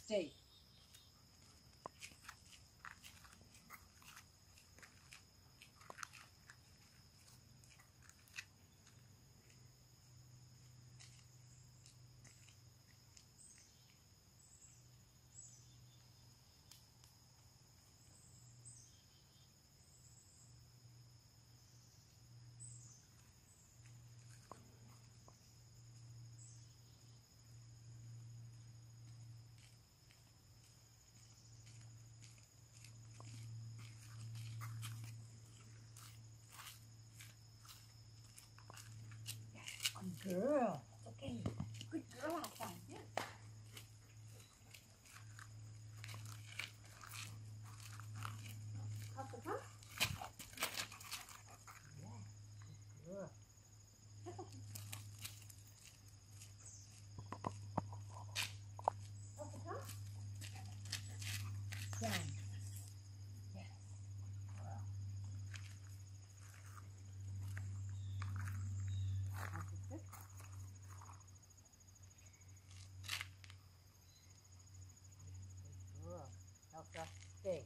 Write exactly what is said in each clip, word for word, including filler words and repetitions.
stay. Good girl. Okay. Good girl, Hassan. Yes. Hassan, come. Yeah. Good girl. That's okay. Hassan, come. Stand. Yes. Girl. Hassan, sit. Good girl. Elsa, stay.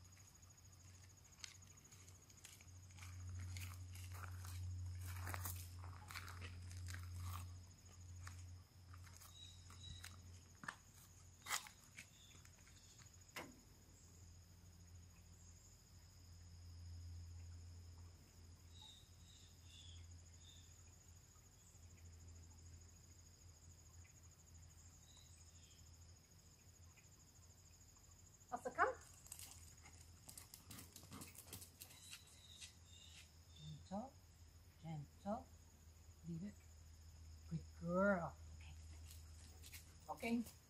Elsa, come. Gentle. Gentle. Leave it. Good girl. Okay. Okay.